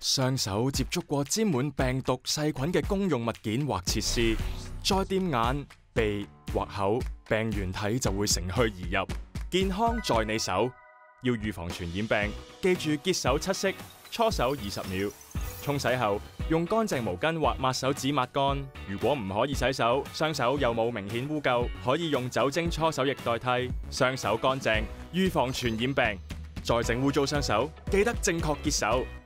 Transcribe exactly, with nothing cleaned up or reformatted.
雙手接觸過沾滿病毒細菌嘅公用物件或設施，再掂眼、鼻或口，病原體就會乘虛而入。健康在你手，要預防傳染病，記住潔手七式，搓手二十秒。沖洗後用乾淨毛巾或抹手紙抹乾。如果唔可以洗手，雙手又冇明顯污垢，可以用酒精搓手液代替。雙手乾淨，預防傳染病。再整污糟雙手，記得正確潔手。